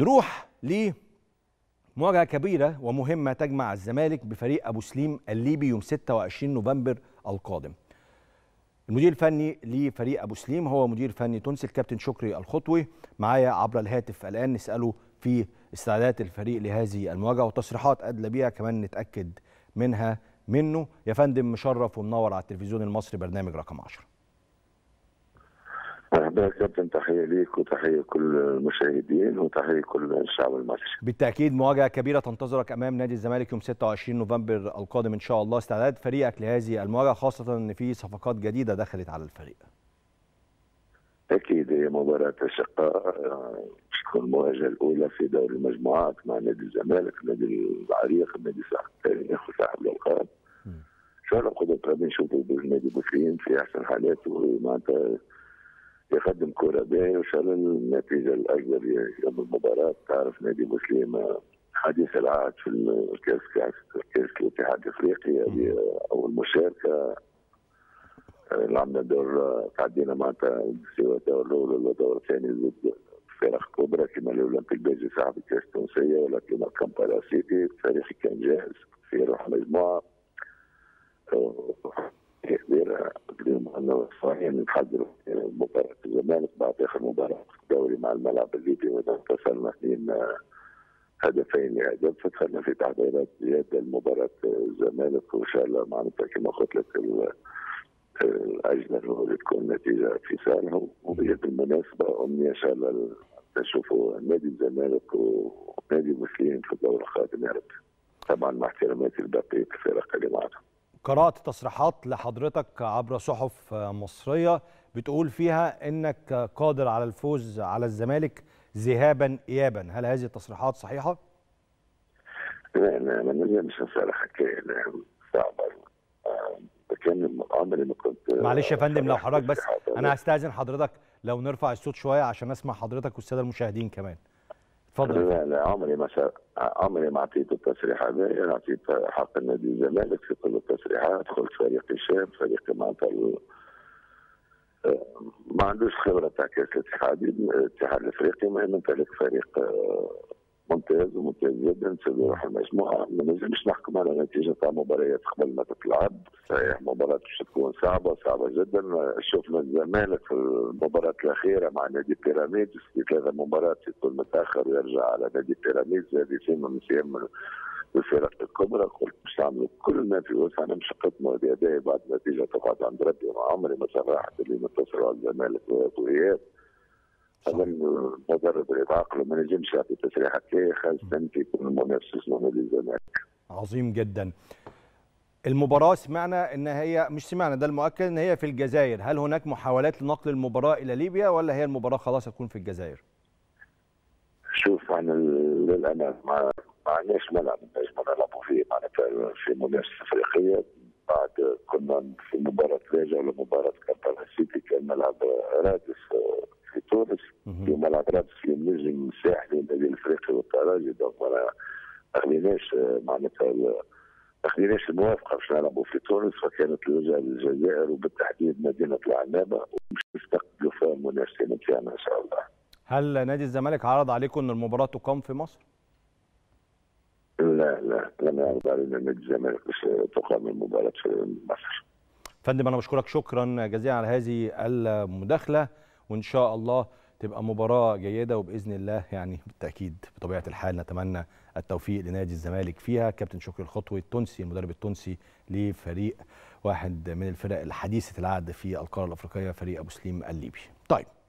نروح لمواجهة كبيرة ومهمة تجمع الزمالك بفريق أبو سليم الليبي يوم 26 نوفمبر القادم. المدير الفني لفريق أبو سليم هو مدير فني تونسي الكابتن شكري الخطوي، معايا عبر الهاتف الآن نسأله في استعدادات الفريق لهذه المواجهة وتصريحات أدلى بيها كمان نتأكد منه. يا فندم مشرف ومنور على التلفزيون المصري برنامج رقم 10. مرحبا كابتن، تحية ليك وتحية لكل المشاهدين وتحية لكل الشعب المصري. بالتأكيد مواجهة كبيرة تنتظرك أمام نادي الزمالك يوم 26 نوفمبر القادم إن شاء الله. استعداد فريقك لهذه المواجهة خاصة أن في صفقات جديدة دخلت على الفريق. أكيد هي مباراة أشقاء، تكون المواجهة الأولى في دوري المجموعات مع نادي الزمالك، نادي العريق، نادي صاحب التاريخ وصاحب الألقاب. إن شاء الله بقدر قادم نشوفوا نادي بوسليم في أحسن حالاته، معناتها يقدم كرة باهية وإن شاء الله النتيجة الأكبر يوم المباراة. تعرف نادي بوسليم حديث العهد في كأس الاتحاد الأفريقي، هذه أول مشاركة. لعبنا دور، تعدينا معناتها سواء الدور الأول ولا الدور الثاني ضد فرق كبرى كما الأولمبيك بيجي صاحب الكأس التونسية، ولكن كامبالا سيتي فريق كان جاهز في روح مجموعة كبيرة. اليوم أنه صحيح نتحضروا مباراة الزمالك بعد آخر مباراة دوري مع الملعب الليبي، وانتصرنا 2 هدفين لهدف، فدخلنا في تحضيرات زيادة لمباراة الزمالك، وإن شاء الله معناتها كما قلت لك الأجمل هو تكون نتيجة في صالحه. وبالمناسبة أمنية إن شاء الله تشوفوا نادي الزمالك ونادي مسلم في الدورة القادمة يا رب، طبعا مع احتراماتي لبقية الفرق اللي معنا. قرأت تصريحات لحضرتك عبر صحف مصرية بتقول فيها انك قادر على الفوز على الزمالك ذهابا ايابا، هل هذه التصريحات صحيحة؟ لا ما نجمش نصرح حكاية صعبة، كان عمري ما كنت. معلش يا فندم لو حضرتك بس انا هستأذن حضرتك لو نرفع الصوت شوية عشان اسمع حضرتك والسادة المشاهدين كمان. اتفضل. لا عمري ما اعطيت التصريح هذا، انا اعطيت حق النادي الزمالك في كل التصريحات. قلت فريق الشاب، فريق معناتها ما عندوش خبره تاع كاس الاتحاد الافريقي، ما يمتلك فريق ممتاز وممتاز جدا في روح المجموعه. ما نجمش نحكم على نتيجه تاع مباريات قبل ما تتلعب. صحيح مباراه باش تكون صعبه جدا. شفنا الزمالك في المباراه الاخيره مع نادي بيراميدز في 3 مباريات يكون متاخر ويرجع على نادي بيراميدز، هذه سيما من سيام الفرق الكبرى. قلت باش نعملوا كل ما في وسعنا، مش قدموا بأداء بعد نتيجه تقعد عند ربي. عمري ما صرحت اللي نتصروا على الزمالك وإياب. هذا المدرب اللي يتعاقلوا ما نجمش يعطي تصريح هكايا، خاصة في يكون المنافس اسمه نادي الزمالك. عظيم جدا. المباراة سمعنا ان هي مش سمعنا، ده المؤكد ان هي في الجزائر، هل هناك محاولات لنقل المباراة الى ليبيا ولا هي المباراة خلاص هتكون في الجزائر؟ شوف احنا للامانه ما عندناش ملعب نجم نلعبوا فيه معناتها في منافسه افريقيه. بعد كنا في مباراه راجع ولا مباراه كامبالا سيتي، كان ملعب رادس في تونس، في ملعب رادس في النجم الساحلي النادي الافريقي والترجي. دونك ما خليناش معناتها ما خليناش الموافقه باش نلعبوا في تونس، فكانت الوجهه للجزائر وبالتحديد مدينه العنابه، ومش نستقبلوا فيها المنافسين نتاعنا ان شاء الله. هل نادي الزمالك عرض عليكم ان المباراه تقام في مصر؟ لا لم يعرض علينا نادي الزمالك باش تقام المباراه في مصر. فندم انا بشكرك شكرا جزيلا على هذه المداخله، وان شاء الله تبقى مباراه جيده، وباذن الله يعني بالتاكيد بطبيعه الحال نتمنى التوفيق لنادي الزمالك فيها. كابتن شكري الخطوي التونسي المدرب التونسي لفريق واحد من الفرق الحديثه العهد في القاره الافريقيه، فريق ابو سليم الليبي. طيب